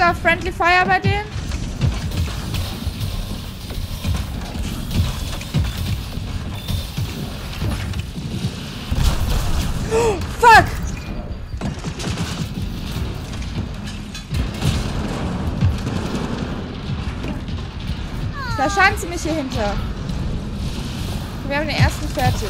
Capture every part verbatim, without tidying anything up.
auf Friendly Fire bei denen? Oh, fuck! Da scheint sie mich hier hinter. Wir haben den ersten fertig.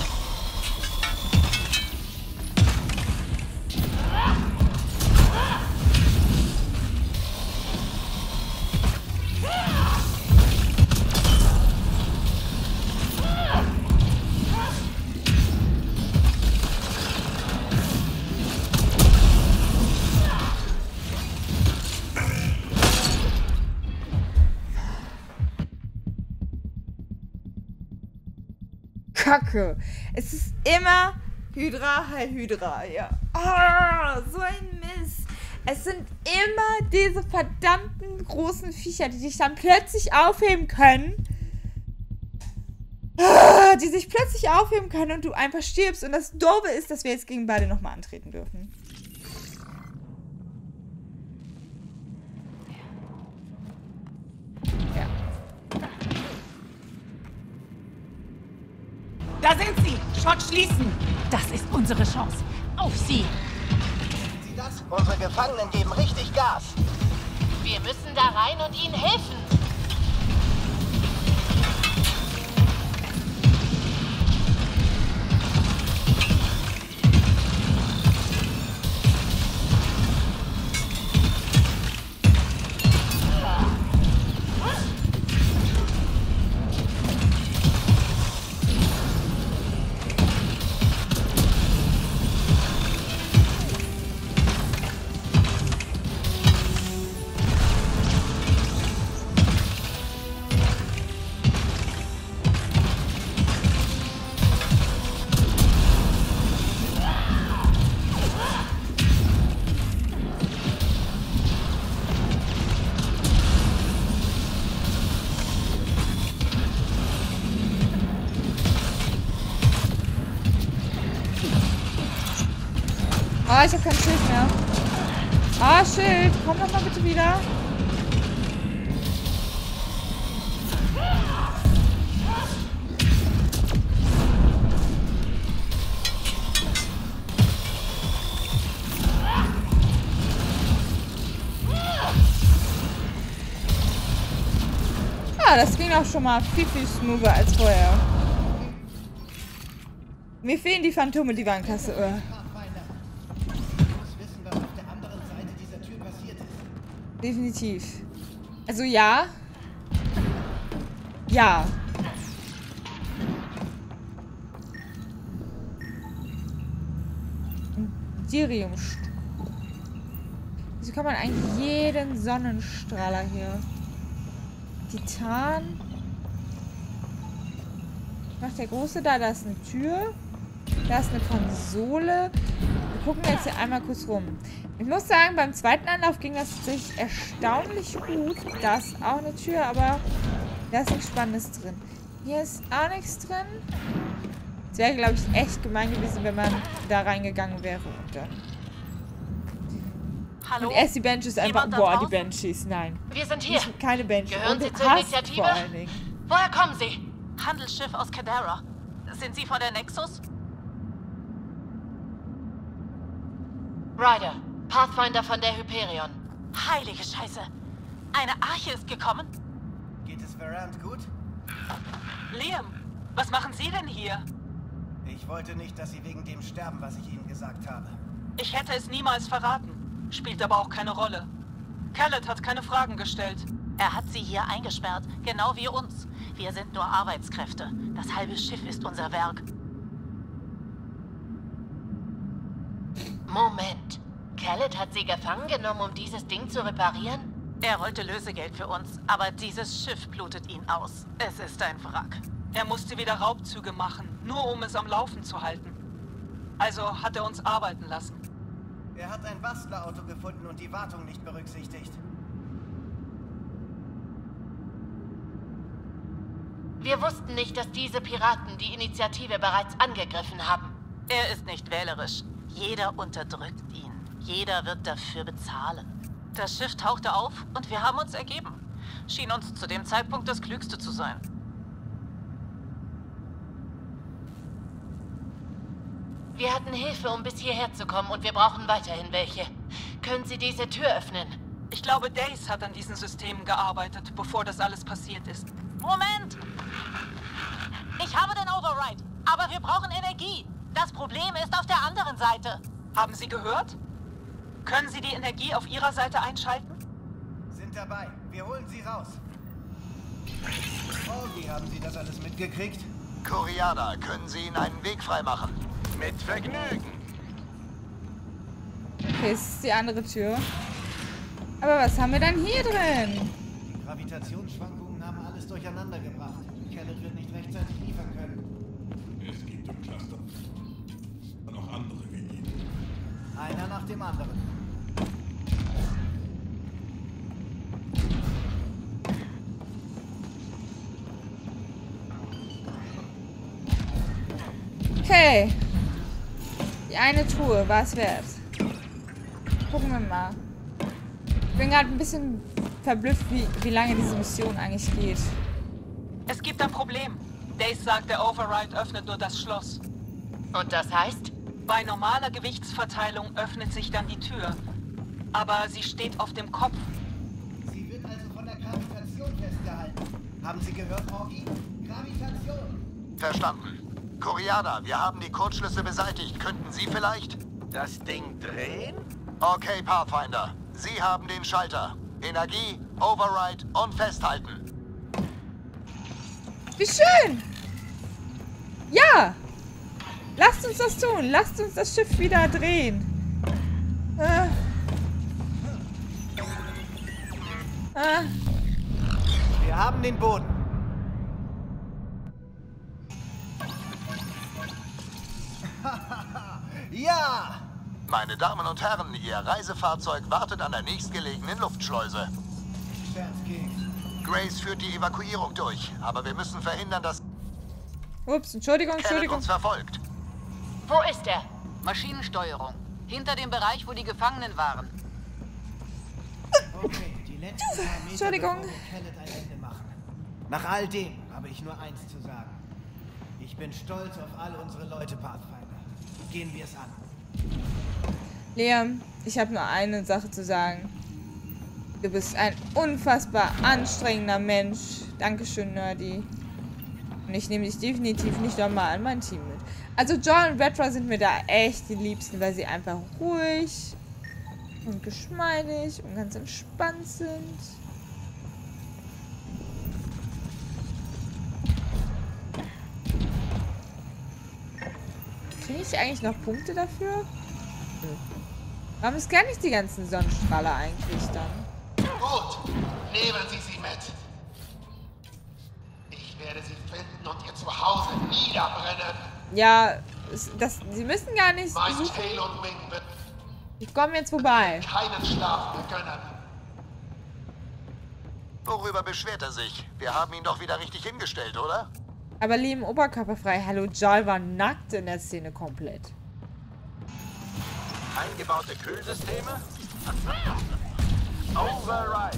Kacke. Es ist immer Hydra, Heil Hydra, ja. Ah, so ein Mist. Es sind immer diese verdammten großen Viecher, die sich dann plötzlich aufheben können. Ah, die sich plötzlich aufheben können und du einfach stirbst. Und das Doofe ist, dass wir jetzt gegen beide nochmal antreten dürfen. Ja. Da sind sie! Schott schließen! Das ist unsere Chance. Auf sie! Sehen Sie das? Unsere Gefangenen geben richtig Gas. Wir müssen da rein und ihnen helfen. Ah, ich habe kein Schild mehr. Ah, Schild. Komm doch mal bitte wieder. Ah, das ging auch schon mal viel, viel smoother als vorher. Mir fehlen die Phantome, die Warenkasse. Oh. Definitiv. Also ja. Ja. Dirium. Wieso kann man eigentlich jeden Sonnenstrahler hier? Titan. Was macht der Große da? Da ist eine Tür. Da ist eine Konsole. Wir gucken jetzt hier einmal kurz rum. Ich muss sagen, beim zweiten Anlauf ging das sich erstaunlich gut. Da ist auch eine Tür, aber da ist nichts Spannendes drin. Hier ist auch nichts drin. Es wäre, glaube ich, echt gemein gewesen, wenn man da reingegangen wäre und dann. Hallo? Und erst die Banshees einfach. Jemand da Boah, die draußen? Banshees, nein. Wir sind hier. Nicht, keine Banshees. Gehören Und Sie zur Hass Initiative? vor allen Dingen. Woher kommen Sie? Handelsschiff aus Kadara. Sind Sie von der Nexus? Ryder, Pathfinder von der Hyperion. Heilige Scheiße. Eine Arche ist gekommen. Geht es Verant gut? Liam, was machen Sie denn hier? Ich wollte nicht, dass Sie wegen dem sterben, was ich Ihnen gesagt habe. Ich hätte es niemals verraten. Spielt aber auch keine Rolle. Khaled hat keine Fragen gestellt. Er hat sie hier eingesperrt, genau wie uns. Wir sind nur Arbeitskräfte. Das halbe Schiff ist unser Werk. Moment. Khaled hat Sie gefangen genommen, um dieses Ding zu reparieren? Er wollte Lösegeld für uns, aber dieses Schiff blutet ihn aus. Es ist ein Wrack. Er musste wieder Raubzüge machen, nur um es am Laufen zu halten. Also hat er uns arbeiten lassen. Er hat ein Bastlerauto gefunden und die Wartung nicht berücksichtigt. Wir wussten nicht, dass diese Piraten die Initiative bereits angegriffen haben. Er ist nicht wählerisch. Jeder unterdrückt ihn. Jeder wird dafür bezahlen. Das Schiff tauchte auf und wir haben uns ergeben. Schien uns zu dem Zeitpunkt das Klügste zu sein. Wir hatten Hilfe, um bis hierher zu kommen und wir brauchen weiterhin welche. Können Sie diese Tür öffnen? Ich glaube, Dace hat an diesen Systemen gearbeitet, bevor das alles passiert ist. Moment! Ich habe den Override, aber wir brauchen Energie. Das Problem ist auf der anderen Seite. Haben Sie gehört? Können Sie die Energie auf Ihrer Seite einschalten? Sind dabei. Wir holen sie raus. Oh, wie haben Sie das alles mitgekriegt? Koreaner, können Sie ihnen einen Weg freimachen? Mit Vergnügen. Okay, es ist die andere Tür. Aber was haben wir dann hier drin? Die Gravitationsschwankungen haben alles durcheinander gebracht. Kellett wird nicht rechtzeitig liefern können. Es gibt im Cluster noch andere wie ihn. Einer nach dem anderen. Okay. Die eine Truhe war es wert. Gucken wir mal. Ich bin gerade ein bisschen verblüfft, wie, wie lange diese Mission eigentlich geht. Es gibt ein Problem. Dace sagt, der Override öffnet nur das Schloss. Und das heißt? Bei normaler Gewichtsverteilung öffnet sich dann die Tür. Aber sie steht auf dem Kopf. Sie wird also von der Gravitation festgehalten. Haben Sie gehört, Orgi? Gravitation! Verstanden. Koreaner, wir haben die Kurzschlüsse beseitigt. Könnten Sie vielleicht? Das Ding drehen? Okay, Pathfinder. Sie haben den Schalter. Energie, Override und Festhalten. Wie schön! Ja! Lasst uns das tun. Lasst uns das Schiff wieder drehen. Äh. Äh. Wir haben den Boden. Ja! Meine Damen und Herren, Ihr Reisefahrzeug wartet an der nächstgelegenen Luftschleuse. Scherzkeks. Grace führt die Evakuierung durch, aber wir müssen verhindern, dass Ups, Entschuldigung, Kellett Entschuldigung. uns verfolgt. Wo ist er? Maschinensteuerung. Hinter dem Bereich, wo die Gefangenen waren. Okay, die letzten paar Meter, Entschuldigung. bevor wir Kellett ein Ende machen. Nach all dem habe ich nur eins zu sagen. Ich bin stolz auf all unsere Leute, Pathfinder. Gehen wir es an. Liam, ich habe nur eine Sache zu sagen. Du bist ein unfassbar anstrengender Mensch. Dankeschön, Nerdy. Und ich nehme dich definitiv nicht nochmal an mein Team mit. Also John und Vetra sind mir da echt die Liebsten, weil sie einfach ruhig und geschmeidig und ganz entspannt sind. Kriege ich eigentlich noch Punkte dafür? Warum scanne ich die ganzen Sonnenstrahler eigentlich dann? Gut, nehmen Sie sie mit. Ich werde sie finden und ihr Zuhause niederbrennen. Ja, es- das, sie müssen gar nicht Mein suchen. Tail und Wing wird Ich komme jetzt vorbei. keinen Schlaf mehr gönnen. Worüber beschwert er sich? Wir haben ihn doch wieder richtig hingestellt, oder? Aber Liam oberkörperfrei. Hallo, Jarl war nackt in der Szene komplett. Eingebaute Kühlsysteme? Override.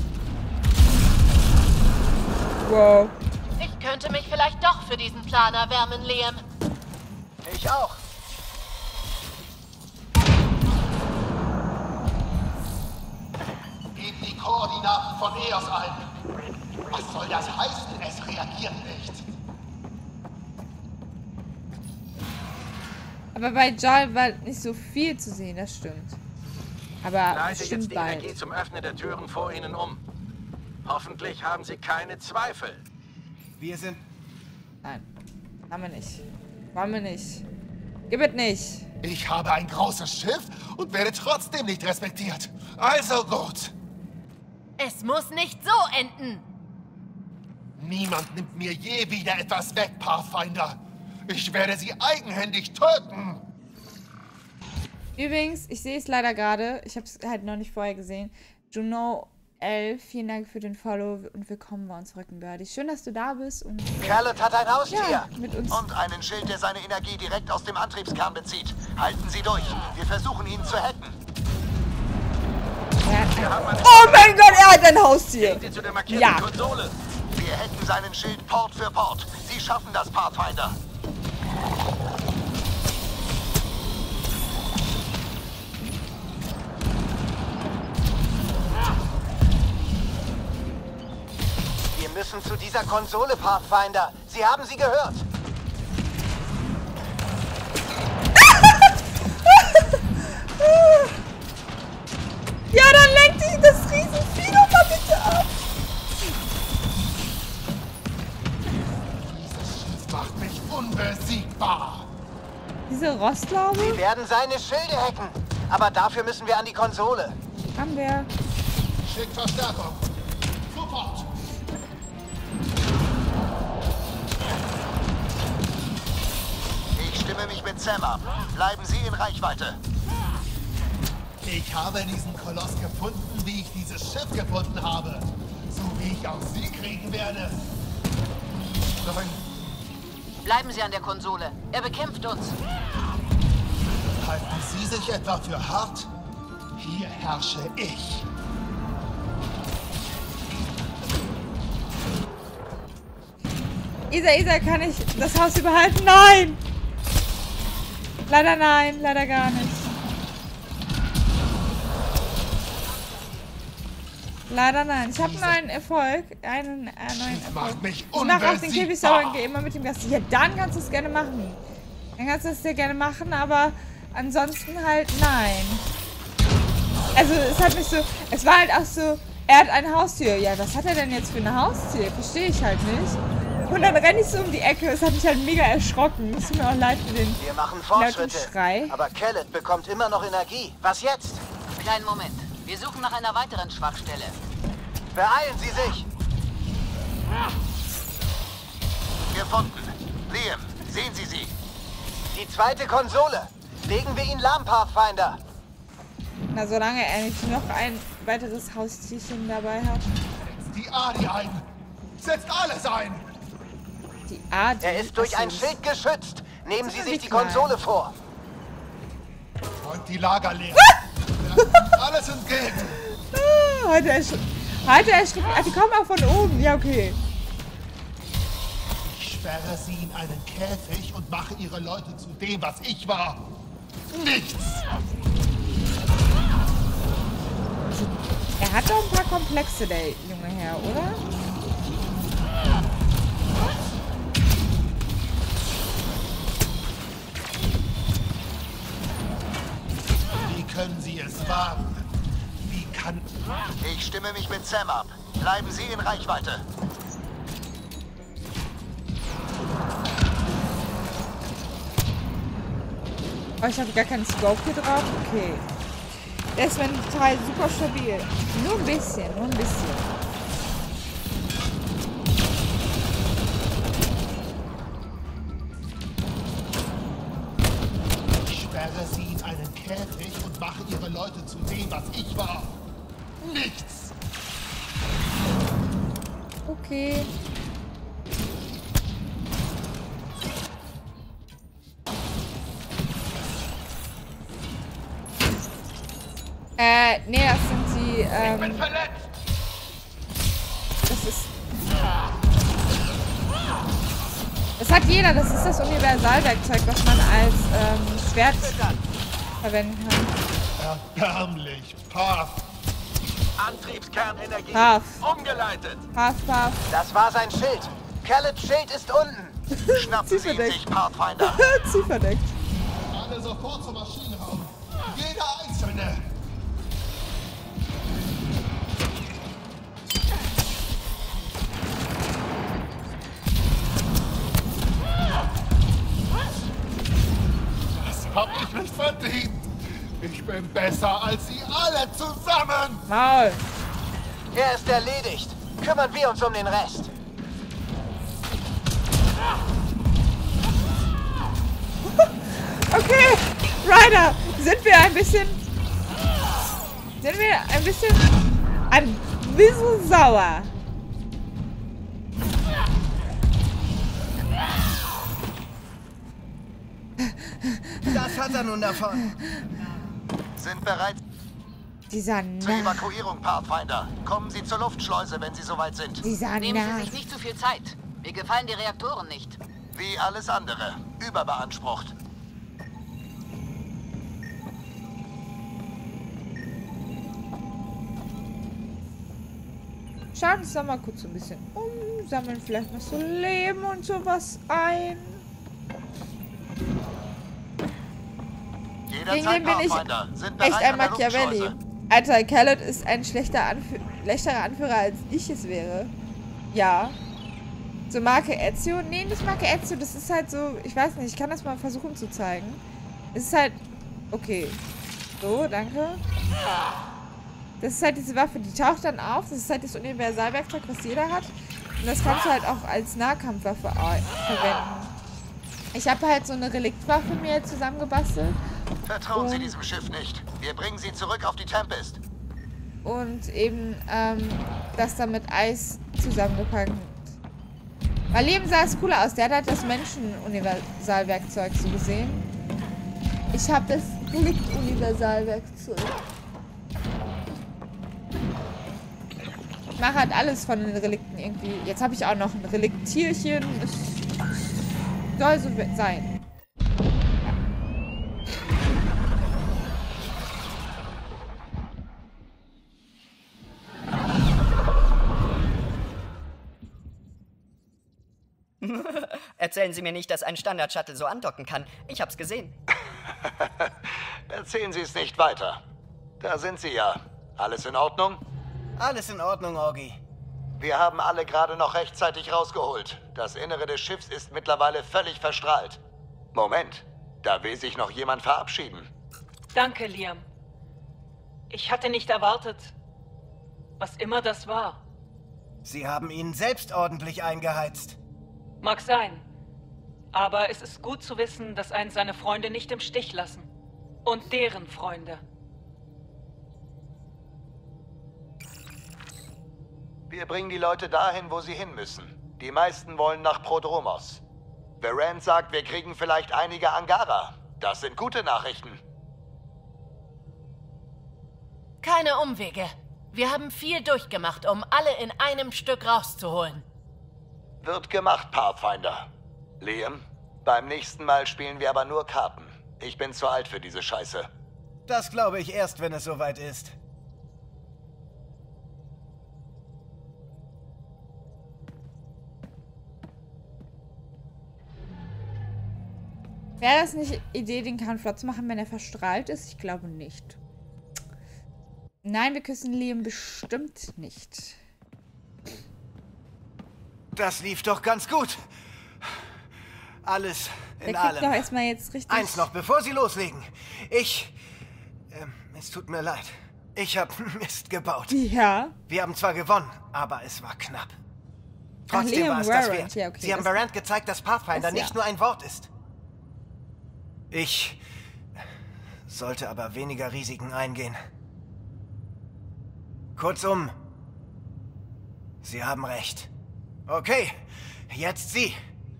Wow. Ich könnte mich vielleicht doch für diesen Plan erwärmen, Liam. Ich auch. Gib die Koordinaten von E O S ein. Was soll das heißen? Es reagiert nicht. Aber bei Jarl war nicht so viel zu sehen, das stimmt. Aber Leite das stimmt jetzt die Energie bald. zum Öffnen der Türen vor Ihnen um. Hoffentlich haben Sie keine Zweifel. Wir sind... Nein, haben wir nicht. Wollen wir nicht. Gib es nicht. Ich habe ein großes Schiff und werde trotzdem nicht respektiert. Also gut. Es muss nicht so enden. Niemand nimmt mir je wieder etwas weg, Pathfinder. Ich werde sie eigenhändig töten. Übrigens, ich sehe es leider gerade. Ich habe es halt noch nicht vorher gesehen. Juno L, vielen Dank für den Follow und willkommen bei uns, Rückenbirdie. Schön, dass du da bist und Kellett hat ein Haustier. ja, mit uns. Und einen Schild, der seine Energie direkt aus dem Antriebskern bezieht. Halten Sie durch. Wir versuchen, ihn zu hacken. Oh mein Gott, er hat ein Haustier. Sie zu der markierten Ja. Konsole. Wir hätten seinen Schild Port für Port. Sie schaffen das, Pathfinder. Wir müssen zu dieser Konsole, Pathfinder. Sie haben sie gehört. Ja, dann lenkt dich das Riesenvieh doch mal bitte ab. Dieses Schiff macht mich unbesiegbar. Diese Rostlaube Wir werden seine Schilde hacken. Aber dafür müssen wir an die Konsole. haben wir. Schickt Verstärkung. Sofort. Ich stimme mich mit Sam ab. Bleiben Sie in Reichweite. Ich habe diesen Koloss gefunden, wie ich dieses Schiff gefunden habe. So wie ich auch Sie kriegen werde. Nein, Bleiben Sie an der Konsole. Er bekämpft uns. halten Sie sich etwa für hart? Hier herrsche ich. Isa, Isa, kann ich das Haus überhalten? Nein! Leider nein, leider gar nicht. Leider nein. Ich habe einen neuen Erfolg. Einen äh, neuen Erfolg. Macht mich Ich mache auch den Käfigsauer und unbesiegbar. gehe immer mit dem Gast. Ja, dann kannst du es gerne machen. Dann kannst du es dir gerne machen, aber ansonsten halt nein. Also es hat mich so, es war halt auch so, er hat ein Haustier. Ja, was hat er denn jetzt für ein Haustier? Verstehe ich halt nicht. Und dann renne ich so um die Ecke. Es hat mich halt mega erschrocken. Es tut mir auch leid für den Wir machen lauten Fortschritte. Schrei. Aber Kellet bekommt immer noch Energie. Was jetzt? Kleinen Moment. Wir suchen nach einer weiteren Schwachstelle. Beeilen Sie sich. Gefunden. Liam, sehen Sie sie. Die zweite Konsole. Legen wir ihn lahm, Pathfinder. Na, solange er nicht noch ein weiteres Haustierchen dabei hat. Die Adi ein. Setzt alles ein. Die Art. Er ist durch ein Achso, Schild geschützt. Nehmen Sie sind sich die die klein. Konsole vor. Und die Lager leer. Alles entgegen. Ah, heute ersch heute erschreckt. Ah, die kommen auch von oben. Ja, okay. Ich sperre sie in einen Käfig und mache ihre Leute zu dem, was ich war. Nichts. Er hat doch ein paar Komplexe, der junge Herr, oder? Wie können Sie es wagen? Wie kann... Ich stimme mich mit Sam ab. Bleiben Sie in Reichweite. Oh, ich habe gar keinen Scope hier drauf. Okay. Der ist mein Teil super stabil. Nur ein bisschen, nur ein bisschen. Ich sperre sie in einen Käfig und mache ihre Leute zu dem, was ich war. Nichts. Okay. Äh, nee, das sind die, ähm, Bin verletzt. das ist... Das hat jeder, das ist das Universalwerkzeug, was man als, ähm, Schwert verwenden kann. Erbärmlich. Path. Antriebskernenergie. Path. Umgeleitet. Path, Path. Das war sein Schild. Kellets Schild ist unten. Schnappen Sie ihn Zielverdeckt. sich, Pathfinder. Zielverdeckt. Alle sofort zum Maschinenraum. Jeder Einzelne. Das hab ich nicht verdient. Ich bin besser als Sie alle zusammen. Maul. Er ist erledigt. Kümmern wir uns um den Rest. Okay, Ryder, sind wir ein bisschen... Sind wir ein bisschen... Ein bisschen sauer. Das hat er nun davon. Sind bereit. Dieser Zur nah. Evakuierung, Pathfinder. Kommen Sie zur Luftschleuse, wenn Sie soweit sind. Dieser Nehmen nah. Sie sich nicht zu viel Zeit. Mir gefallen die Reaktoren nicht. Wie alles andere. Überbeansprucht. Schauen uns doch mal kurz so ein bisschen um, sammeln vielleicht noch so Leben und sowas ein. Gegen Jederzeit, den bin ich Pathfinder. Sind echt bereit ein an der Machiavelli. Luftschleuse. Alter, Khaled ist ein schlechter Anf schlechterer Anführer, als ich es wäre. Ja. So Marke Ezio? Nee, nicht Marke Ezio. Das ist halt so, ich weiß nicht, ich kann das mal versuchen zu zeigen. Es ist halt, okay. So, danke. Das ist halt diese Waffe, die taucht dann auf. Das ist halt das Universalwerkzeug, was jeder hat. Und das kannst du halt auch als Nahkampfwaffe verwenden. Ich habe halt so eine Reliktwaffe mir zusammengebastelt. Vertrauen Sie Und- diesem Schiff nicht. Wir bringen Sie zurück auf die Tempest. Und eben ähm, das dann mit Eis zusammengepackt. Weil Leben sah es cooler aus. Der hat halt das Menschen-Universalwerkzeug so gesehen. Ich habe das Relikt-Universalwerkzeug. Ich mache halt alles von den Relikten irgendwie. Jetzt habe ich auch noch ein Reliktierchen. Es soll so sein. Erzählen Sie mir nicht, dass ein Standard-Shuttle so andocken kann. Ich hab's gesehen. Erzählen Sie es nicht weiter. Da sind Sie ja. Alles in Ordnung? Alles in Ordnung, Augie. Wir haben alle gerade noch rechtzeitig rausgeholt. Das Innere des Schiffs ist mittlerweile völlig verstrahlt. Moment, da will sich noch jemand verabschieden. Danke, Liam. Ich hatte nicht erwartet, was immer das war. Sie haben ihn selbst ordentlich eingeheizt. Mag sein. Aber es ist gut zu wissen, dass einen seine Freunde nicht im Stich lassen. Und deren Freunde. Wir bringen die Leute dahin, wo sie hin müssen. Die meisten wollen nach Prodromos. Varant sagt, wir kriegen vielleicht einige Angara. Das sind gute Nachrichten. Keine Umwege. Wir haben viel durchgemacht, um alle in einem Stück rauszuholen. Wird gemacht, Pathfinder. Liam, beim nächsten Mal spielen wir aber nur Karten. Ich bin zu alt für diese Scheiße. Das glaube ich erst, wenn es soweit ist. Wäre das nicht Idee, den Kahn flott zu machen, wenn er verstrahlt ist? Ich glaube nicht. Nein, wir küssen Liam bestimmt nicht. Das lief doch ganz gut. Alles Der in kriegt allem. doch erstmal jetzt richtig... Eins noch, bevor Sie loslegen. Ich... Ähm, es tut mir leid. Ich habe Mist gebaut. Ja. Wir haben zwar gewonnen, aber es war knapp. Ach, Trotzdem Liam war es das Varant. wert. Ja, okay, Sie haben das- Varant gezeigt, dass Pathfinder das ja. nicht nur ein Wort ist. Ich sollte aber weniger Risiken eingehen. Kurzum, Sie haben recht. Okay, jetzt Sie.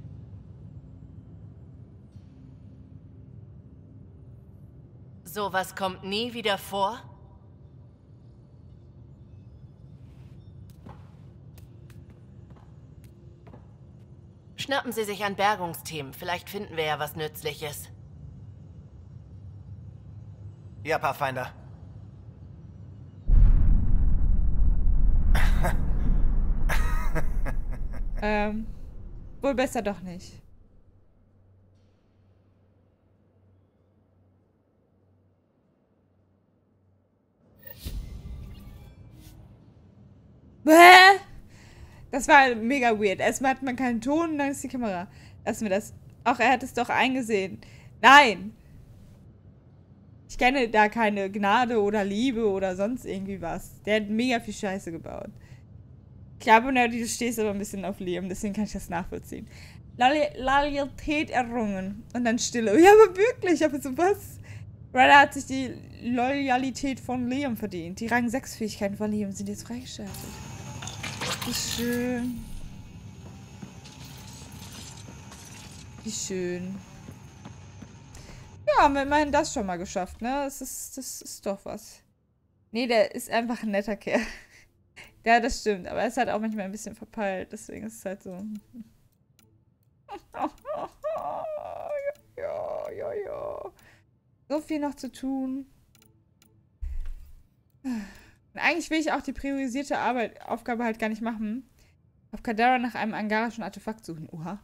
Sowas kommt nie wieder vor? Schnappen Sie sich ein Bergungsteam. Vielleicht finden wir ja was Nützliches. Ja, Pathfinder. Ähm, wohl besser doch nicht. Bäh! Das war mega weird. Erstmal hat man keinen Ton und dann ist die Kamera. Lassen wir das. Auch er hat es doch eingesehen. Nein! Ich kenne da keine Gnade oder Liebe oder sonst irgendwie was. Der hat mega viel Scheiße gebaut. Ich glaube, du stehst aber ein bisschen auf Liam, deswegen kann ich das nachvollziehen. Loyal- Loyalität errungen. Und dann Stille. Ja, aber wirklich, aber so was. Ryder hat sich die Loyalität von Liam verdient. Die Rang sechs Fähigkeiten von Liam sind jetzt freigeschaltet. Wie schön. Wie schön. Ja, haben wir immerhin das schon mal geschafft, ne? Das ist, das ist doch was. Nee, der ist einfach ein netter Kerl. Ja, das stimmt. Aber er ist halt auch manchmal ein bisschen verpeilt. Deswegen ist es halt so... Ja, ja, ja. So viel noch zu tun. Und eigentlich will ich auch die priorisierte Arbeit, Aufgabe halt gar nicht machen. Auf Kadara nach einem angarischen Artefakt suchen. Oha.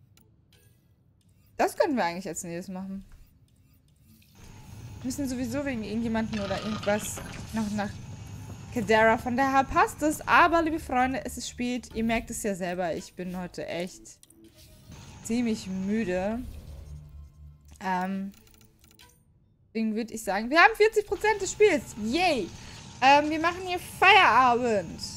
Das könnten wir eigentlich als nächstes machen. Wir müssen sowieso wegen irgendjemanden oder irgendwas noch nach Kadara. Von daher passt es. Aber, liebe Freunde, es ist spät. Ihr merkt es ja selber. Ich bin heute echt ziemlich müde. Ähm... Deswegen würde ich sagen, wir haben vierzig Prozent des Spiels. Yay! Ähm, wir machen hier Feierabend.